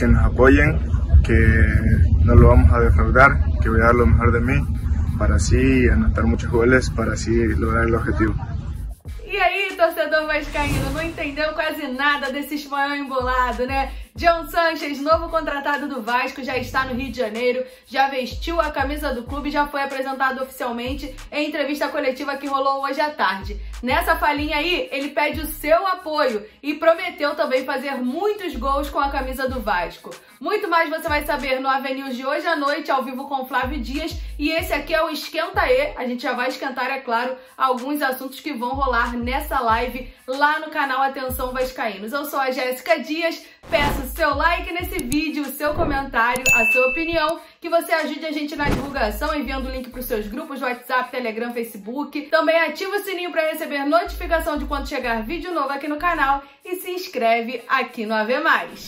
que nos apoyen, que no lo vamos a defraudar, que voy a dar lo mejor de mí para así anotar muchos goles, para así lograr el objetivo. E aí, torcedor vascaíno, não entendeu quase nada desse espanhol embolado, né? John Sanchez, novo contratado do Vasco, já está no Rio de Janeiro, já vestiu a camisa do clube e já foi apresentado oficialmente em entrevista coletiva que rolou hoje à tarde. Nessa falinha aí, ele pede o seu apoio e prometeu também fazer muitos gols com a camisa do Vasco. Muito mais você vai saber no AVNews de hoje à noite, ao vivo com Flávio Dias. E esse aqui é o Esquenta E. A gente já vai esquentar, é claro, alguns assuntos que vão rolar nessa live lá no canal Atenção Vascaínos. Eu sou a Jéssica Dias, peço seu like nesse vídeo, o seu comentário, a sua opinião, que você ajude a gente na divulgação, enviando o link para os seus grupos de WhatsApp, Telegram, Facebook. Também ativa o sininho para receber notificação de quando chegar vídeo novo aqui no canal e se inscreve aqui no AV+.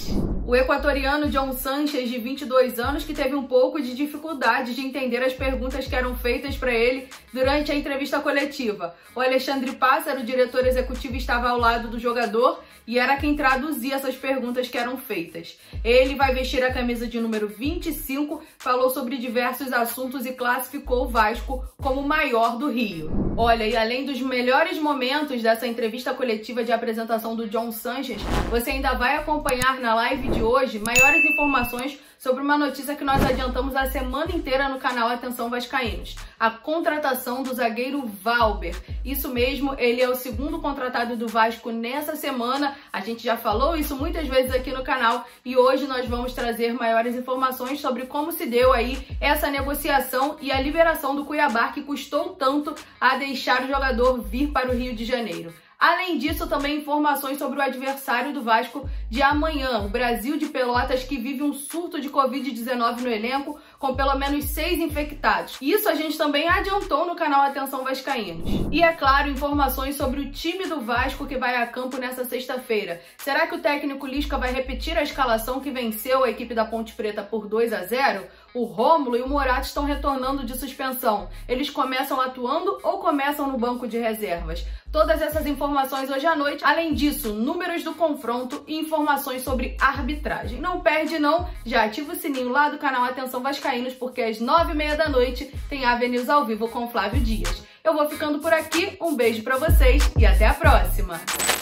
O equatoriano John Sanchez, de 22 anos, que teve um pouco de dificuldade de entender as perguntas que eram feitas para ele durante a entrevista coletiva. O Alexandre Pássaro, o diretor executivo, estava ao lado do jogador e era quem traduzia essas perguntas que eram feitas. Ele vai vestir a camisa de número 25, falou sobre diversos assuntos e classificou o Vasco como o maior do Rio. Olha, e além dos melhores momentos dessa entrevista coletiva de apresentação do John Sanchez, você ainda vai acompanhar na live de hoje maiores informações sobre uma notícia que nós adiantamos a semana inteira no canal Atenção Vascaínos. A contratação do zagueiro Valber. Isso mesmo, ele é o segundo contratado do Vasco nessa semana. A gente já falou isso muitas vezes aqui no canal e hoje nós vamos trazer maiores informações sobre como se deu aí essa negociação e a liberação do Cuiabá, que custou tanto a deixar o jogador vir para o Rio de Janeiro. Além disso, também informações sobre o adversário do Vasco de amanhã, o Brasil de Pelotas, que vive um surto de Covid-19 no elenco, com pelo menos 6 infectados. Isso a gente também adiantou no canal Atenção Vascaínos. E, é claro, informações sobre o time do Vasco que vai a campo nessa sexta-feira. Será que o técnico Lisca vai repetir a escalação que venceu a equipe da Ponte Preta por 2-0? O Rômulo e o Morato estão retornando de suspensão. Eles começam atuando ou começam no banco de reservas? Todas essas informações hoje à noite. Além disso, números do confronto e informações sobre arbitragem. Não perde não, já ativa o sininho lá do canal Atenção Vascaínos, porque às 9h30 da noite tem AVNews ao vivo com Flávio Dias. Eu vou ficando por aqui, um beijo pra vocês e até a próxima!